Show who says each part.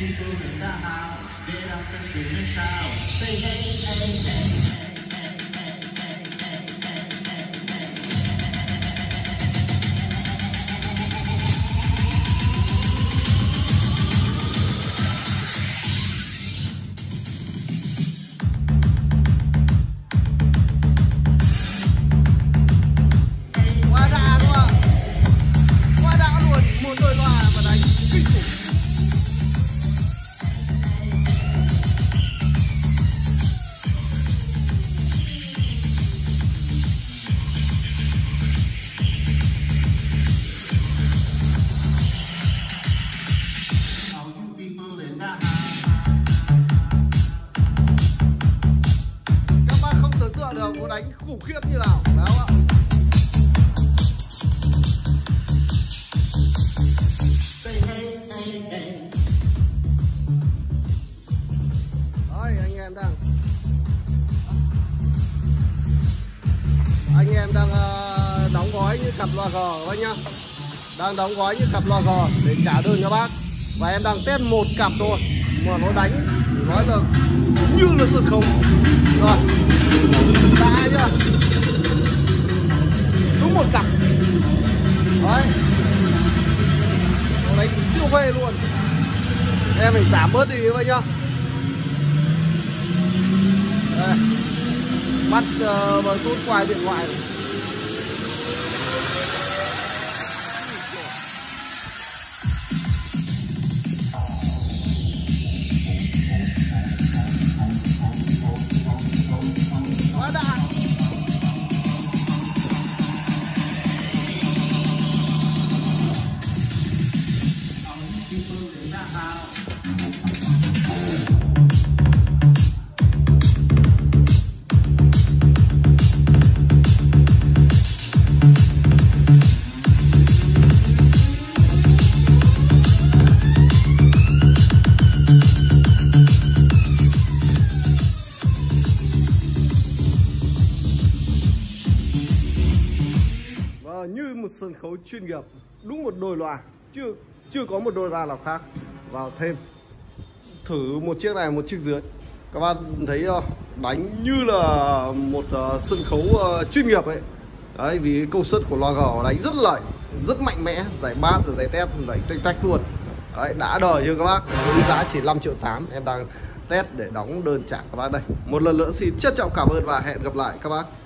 Speaker 1: Nó đánh khủng khiếp như nào đó ạ. Đấy, anh em đang đóng gói như cặp loa gò các bác nhá, đang đóng gói như cặp loa gò để trả đơn cho bác. Và em đang test một cặp thôi mà nó đánh nói là như là sân khấu rồi, đã chưa, đúng một cặp đấy, nó đánh siêu phê luôn. Em mình giảm bớt đi các bác nhá. Đây, bắt vào tút quay điện thoại này. Quá đã. Như một sân khấu chuyên nghiệp, đúng một đôi loa, chưa có một đôi loa nào khác vào thêm. Thử một chiếc này, một chiếc dưới, các bạn thấy đánh như là một sân khấu chuyên nghiệp ấy. Đấy, vì công suất của loa gò đánh rất lợi, rất mạnh mẽ, giải bass rồi giải tép, giải tách tách luôn. Đấy, đã đời chưa các bác. Giá chỉ 5,8 triệu. Em đang test để đóng đơn trả các bác đây. Một lần nữa xin trân trọng cảm ơn và hẹn gặp lại các bác.